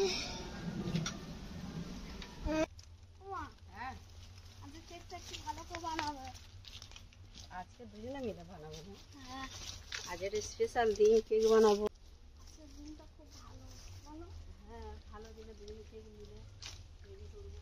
আজকে দুজনে মিলে বানাবো। আজ একটা স্পেশাল দিন, কেক বানাবো। দিনটা খুব ভালো, বলো? হ্যাঁ, ভালো দিনে দুজনে কেক মিলে তৈরি করবো।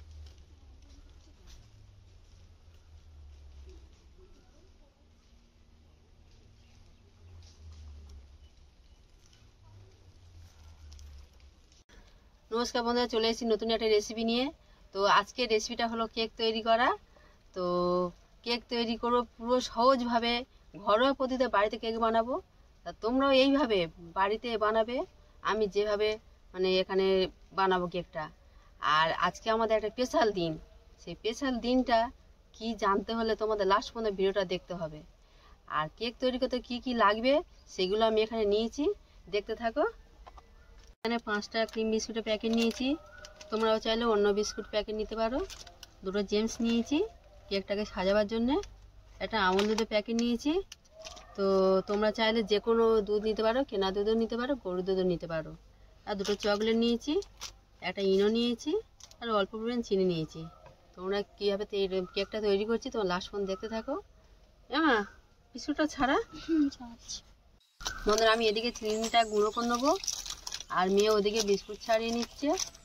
নমস্কার বন্ধুরা, চলে এসেছি নতুন একটা রেসিপি নিয়ে। তো আজকে রেসিপিটা হলো কেক তৈরি করা। তো কেক তৈরি করবো পুরো সহজভাবে, ঘরোয়া পদ্ধতিতে বাড়িতে কেক বানাবো। তা তোমরাও এইভাবে বাড়িতে বানাবে, আমি যেভাবে এখানে বানাবো কেকটা। আর আজকে আমাদের একটা স্পেশাল দিন, সেই স্পেশাল দিনটা কি জানতে হলে তোমাদের লাস্ট পর্যন্ত ভিডিওটা দেখতে হবে। আর কেক তৈরি করতে কি কি লাগবে সেগুলো আমি এখানে নিয়েছি, দেখতে থাকো। এখানে 5টা ক্রিম বিস্কুটের প্যাকেট নিয়েছি, তোমরাও চাইলে অন্য বিস্কুট প্যাকেট নিতে পারো। 2টো জেমস নিয়েছি কেকটাকে সাজাবার জন্যে। একটা আমুল দুধের প্যাকেট নিয়েছি। তো তোমরা চাইলে যে কোনো দুধ নিতে পারো, কেনা দুধও নিতে পারো, গরুর দুধও নিতে পারো। আর 2টো চকলেট নিয়েছি, একটা ইনো নিয়েছি, আর অল্প পরিমাণ চিনি নিয়েছি। তোমরা কীভাবে কেকটা তৈরি করছি তোমরা লাস্ট পর্যন্ত দেখতে থাকো। হ্যাঁ, বিস্কুটটা ছাড়া বন্ধুরা, আমি এদিকে চিনিটা গুঁড়ো করে নেবো, আর মেয়ে ওদিকে বিস্কুট ছাড়িয়ে নিচ্ছে।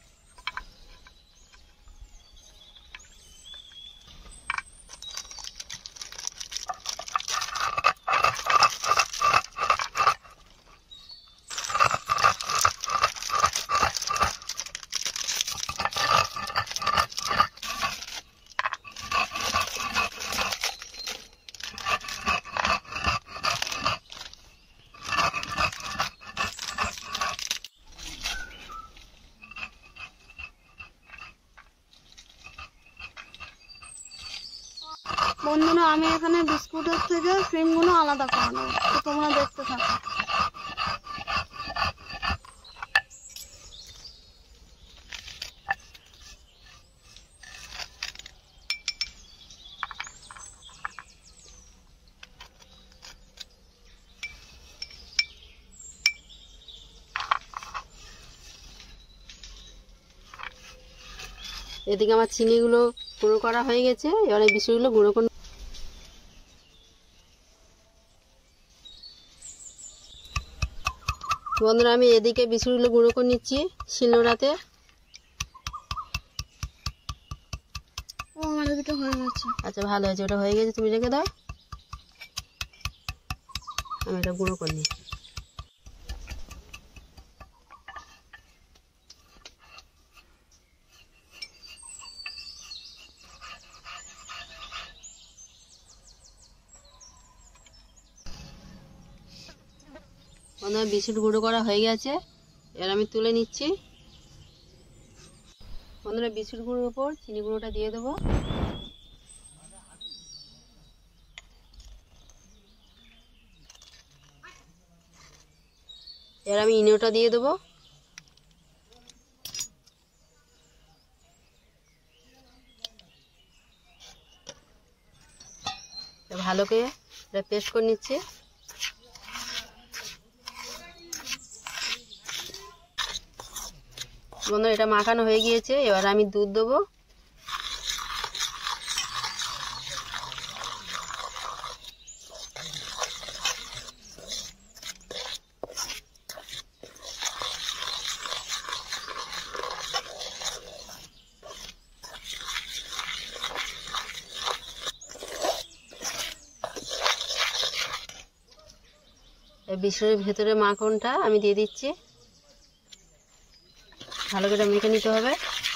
বন্ধুরা, আমি এখানে বিস্কুটের থেকে ক্রিমগুলো আলাদা করে নেবো, তো তোমরা দেখতে থাকো। এদিকে আমার চিনিগুলো গুঁড়ো করা হয়ে গেছে, এবার এই বিস্কুটগুলো গুঁড়ো করে। বন্ধুরা, আমি এদিকে বিস্কুটগুলো গুঁড়ো করে নিচ্ছি শিলনোড়াতে। আমার এদিকে হয়ে গেছে। আচ্ছা, ভালো হয়েছে, ওটা হয়ে গেছে, তুমি রেখে দাও, আমি এটা গুঁড়ো করে নিই। বন্ধুরা, বিস্কুট গুঁড়ো করা হয়ে গেছে, এবার আমি তুলে নিচ্ছি। বন্ধুরা, বিস্কুট গুঁড়োর উপর চিনি গুঁড়োটা দিয়ে দেবো। এবার আমি ইনোটা দিয়ে দেবো। ভালো করে এটা পেস্ট করে নিচ্ছি। বন্ধুরা, এটা মাখানো হয়ে গিয়েছে, এবার আমি দুধ দেবো। বিস্কুটের ভেতরে মাখনটা আমি দিয়ে দিচ্ছি, ভালো করে মেখে নিতে হবে।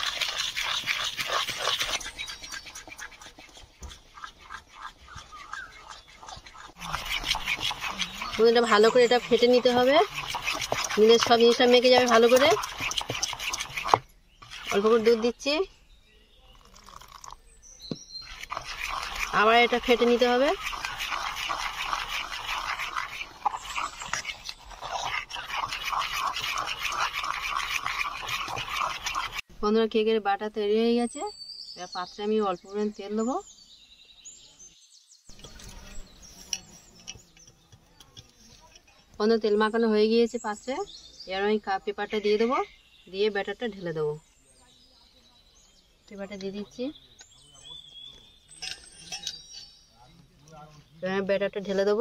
এটা ভালো করে এটা ফেটে নিতে হবে, নিলে সব জিনিসটা মেখে যাবে ভালো করে। অল্প করে দুধ দিচ্ছি, আবার এটা ফেটে নিতে হবে। বন্ধুরা, কেকের বাটার তৈরি হয়ে গেছে, এবার পাত্রে আমি অল্প পরিমাণ তেল দেবো। বন্ধুরা, তেল মাখানো হয়ে গিয়েছে পাত্রে, এবার আমি পেপারটা দিয়ে দেবো, দিয়ে ব্যাটারটা ঢেলে দেবো। ব্যাটার দিয়ে দিচ্ছি, ব্যাটারটা ঢেলে দেবো।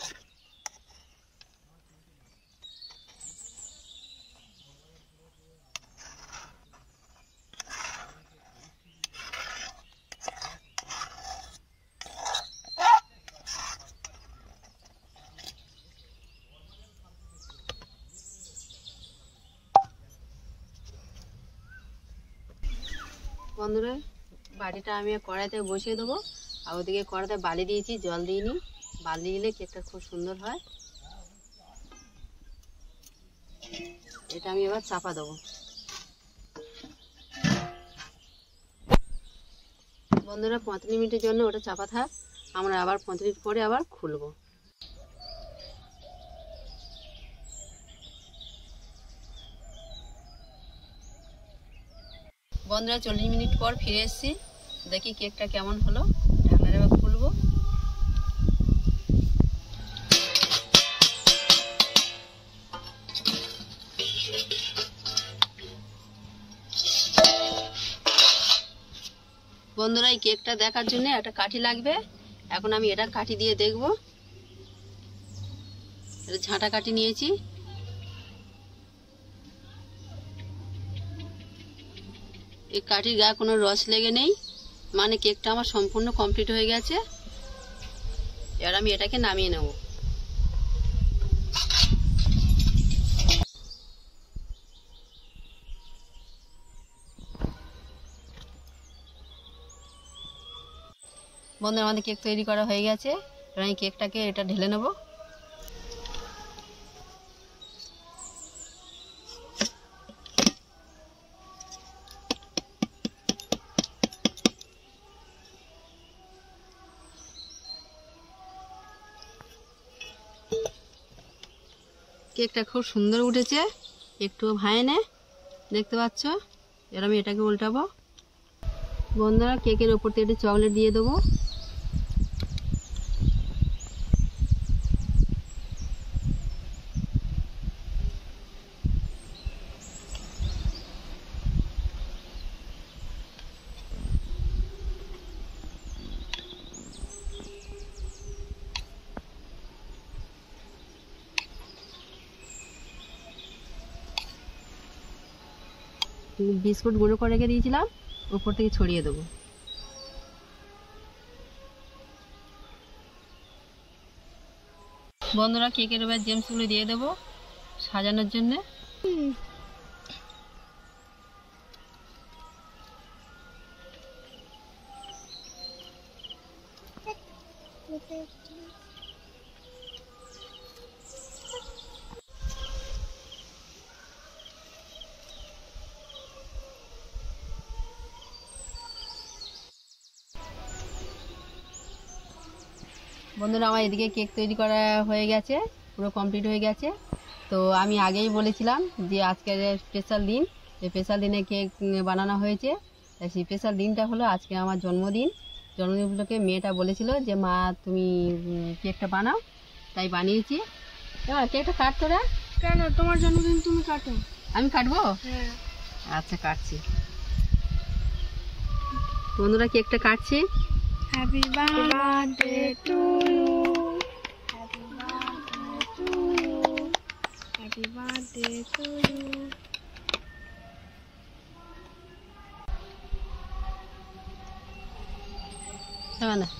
বন্ধুরা, বাটিটা আমি কড়াইতে বসিয়ে দেবো। আর ওদিকে কড়াইতে বালি দিয়েছি, জল দিইনি। বালি দিলে কেকটা খুব সুন্দর হয়। এটা আমি এবার চাপা দেবো। বন্ধুরা, 35 মিনিটের জন্য ওটা চাপা থাক। আমরা আবার 5 মিনিট পরে আবার খুলবো। বন্ধুরা, 40 মিনিট পর ফিরে এসেছি। দেখি কেকটা কেমন হলো। ঢাকনাটা এবার খুলবো। বন্ধুরা, এই কেকটা দেখার জন্য একটা কাঠি লাগবে। এখন আমি এটা কাঠি দিয়ে দেখবো। এটা ঝাঁটা কাঠি নিয়েছি। এই কাঠির গায়ে কোনো রস লেগে নেই, মানে কেকটা আমার সম্পূর্ণ কমপ্লিট হয়ে গেছে। এবার আমি এটাকে নামিয়ে নেব। বন্ধুরা, আমাদের কেক তৈরি করা হয়ে গেছে। এবার আমি কেকটাকে এটা ঢেলে নেব। কেকটা খুব সুন্দর উঠেছে, একটুও ভাঙে না, দেখতে পাচ্ছ। এবার আমি এটাকে উল্টাবো। বন্ধুরা, কেকের ওপর থেকে একটু চকলেট দিয়ে দেবো। বিস্কুট গুঁড়ো করে রেখে দিয়েছিলাম, উপর থেকে ছড়িয়ে দেবো। বন্ধুরা, কেকের এবার জেমসগুলো দিয়ে দেবো সাজানোর জন্য। বন্ধুরা, আমার এদিকে কেক তৈরি করা হয়ে গেছে, পুরো কমপ্লিট হয়ে গেছে। তো আমি আগেই বলেছিলাম যে আজকের স্পেশাল দিন, এই স্পেশাল দিনে কেক বানানো হয়েছে। তাই সেই স্পেশাল দিনটা হলো আজকে আমার জন্মদিন। জন্মদিন উপলক্ষে মেয়েটা বলেছিল যে মা তুমি কেকটা বানাও, তাই বানিয়েছি। এবার কেকটা কাট তোরা। কেন তোমার জন্মদিন তুমি কাটো? আমি কাটবো? হ্যাঁ। আচ্ছা, কাটছি। বন্ধুরা, কেকটা কাটছি। Happy birthday to you, happy birthday to you, happy birthday to you. হ্যাঁ না,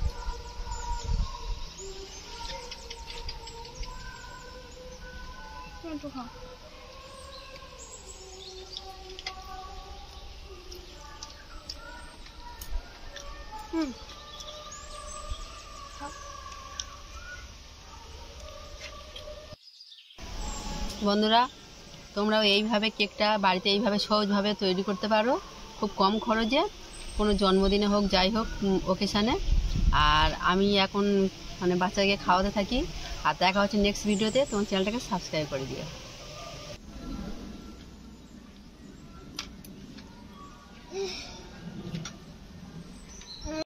একটু খাও। বন্ধুরা, তোমরাও এইভাবে কেকটা বাড়িতে এইভাবে সহজভাবে তৈরি করতে পারো, খুব কম খরচে, কোনো জন্মদিনে হোক যাই হোক ওকেশানে। আর আমি এখন মানে বাচ্চাকে খাওয়াতে থাকি। আর দেখা হচ্ছে নেক্সট ভিডিওতে। তোমার চ্যানেলটাকে সাবস্ক্রাইব করে দিও।